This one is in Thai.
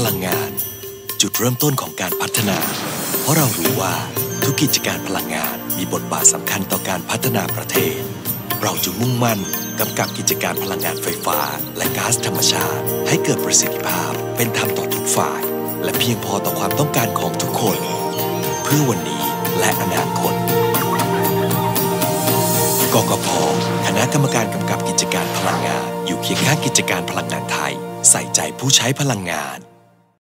ลังงานจุดเริ่มต้นของการพัฒนาเพราะเรารู้ว่าทุกกิจการพลังงานมีบทบาทสำคัญต่อการพัฒนาประเทศเราจึงมุ่งมั่นกำกับกิจการพลังงานไฟฟ้าและก๊าซธรรมชาติให้เกิดประสิทธิภาพเป็นธรรมต่อทุกฝ่ายและเพียงพอต่อความต้องการของทุกคนเพื่อวันนี้และอนาคตกกพ.คณะกรรมการกำกับกิจการพลังงานอยู่เคียงข้างกิจการพลังงานไทยใส่ใจผู้ใช้พลังงาน